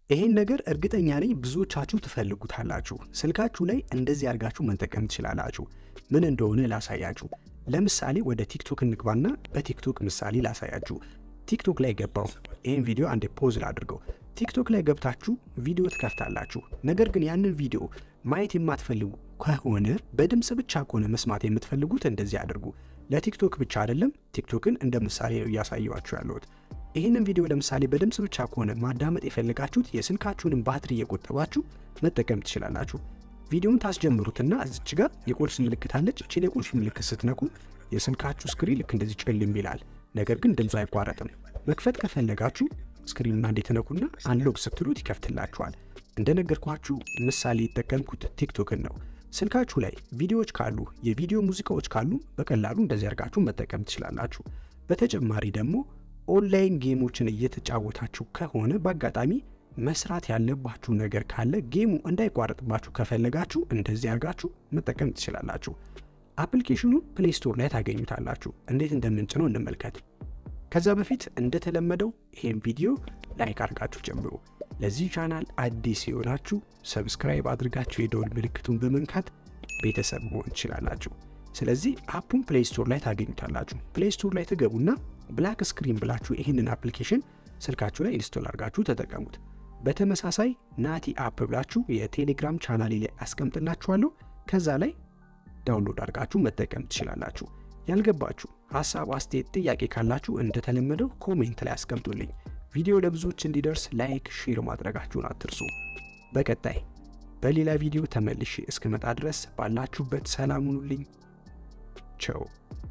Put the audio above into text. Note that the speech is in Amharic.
ይሄን ነገር እርግጠኛ ነኝ ብዙዎቻችሁ ትፈልጉታላችሁ። ስልካችሁ ላይ እንደዚህ አድርጋችሁ መጠቀም ትችላላችሁ። ምን እንደሆነ ላሳያችሁ። ለምሳሌ ወደ ቲክቶክ እንግባና በቲክቶክ ምሳሌ ላሳያችሁ። ቲክቶክ ላይ ገባው። ይሄን ቪዲዮ አንዴ ፖዝ ላድርገው። ቲክቶክ ላይ ገብታችሁ ቪዲዮ ትከፍታላችሁ። ነገር ግን ያንን ቪዲዮ ማየት የማትፈልጉ ከሆነ በድምጽ ብቻ ከሆነ መስማት የምትፈልጉት እንደዚህ አድርጉ። ለቲክቶክ ብቻ አይደለም፣ ቲክቶክን እንደ ምሳሌ እያሳየዋችሁ ያለሁት። ይህንን ቪዲዮ ለምሳሌ በድምጽ ብቻ ከሆነ ማዳመጥ የፈለጋችሁት የስልካችሁንም ባትሪ እየቆጠባችሁ መጠቀም ትችላላችሁ። ቪዲዮውን ታስጀምሩትና እዚች ጋር የቁልፍ ምልክት አለች። እቺ የቁልፍ ምልክት ስትነኩ የስልካችሁ ስክሪን ልክ እንደዚህ ጨልም ይላል። ነገር ግን ድምፁ አይቋረጥም። መክፈት ከፈለጋችሁ ስክሪኑን አንዴ ተነኩና አንሎክ ስትሉት ይከፍትላችኋል። እንደነገርኳችሁ ምሳሌ የተጠቀምኩት ቲክቶክን ነው። ስልካችሁ ላይ ቪዲዮዎች ካሉ የቪዲዮ ሙዚቃዎች ካሉ በቀላሉ እንደዚህ አድርጋችሁ መጠቀም ትችላላችሁ። በተጨማሪ ደግሞ ኦንላይን ጌሞችን እየተጫወታችሁ ከሆነ በአጋጣሚ መስራት ያለባችሁ ነገር ካለ ጌሙ እንዳይቋረጥባችሁ ከፈለጋችሁ እንደዚህ አድርጋችሁ መጠቀም ትችላላችሁ። አፕሊኬሽኑ ፕሌይ ስቶር ላይ ታገኙታላችሁ። እንዴት እንደምንጭነው እንመልከት። ከዛ በፊት እንደተለመደው ይሄን ቪዲዮ ላይክ አድርጋችሁ ጀምሩ። ለዚህ ቻናል አዲስ የሆናችሁ ሰብስክራይብ አድርጋችሁ የደወል ምልክቱን በመንካት ቤተሰብ መሆን ትችላላችሁ። ስለዚህ አፑን ፕሌይ ስቶር ላይ ታገኙታላችሁ። ፕሌይ ስቶር ላይ ትገቡና ብላክ ስክሪን ብላችሁ ይሄንን አፕሊኬሽን ስልካችሁ ላይ ኢንስቶል አድርጋችሁ ተጠቀሙት። በተመሳሳይ ናቲ አፕ ብላችሁ የቴሌግራም ቻናሌ ላይ አስቀምጥላችኋለሁ። ከዛ ላይ ዳውንሎድ አድርጋችሁ መጠቀም ትችላላችሁ። ያልገባችሁ ሐሳብ፣ አስተያየት፣ ጥያቄ ካላችሁ እንደተለመደው ኮሜንት ላይ አስቀምጡልኝ። ቪዲዮ ለብዙዎች እንዲደርስ ላይክ፣ ሼር ማድረጋችሁን አትርሱ። በቀጣይ በሌላ ቪዲዮ ተመልሼ እስክመጣ ድረስ ባላችሁበት ሰላም ሁኑልኝ። ቻው።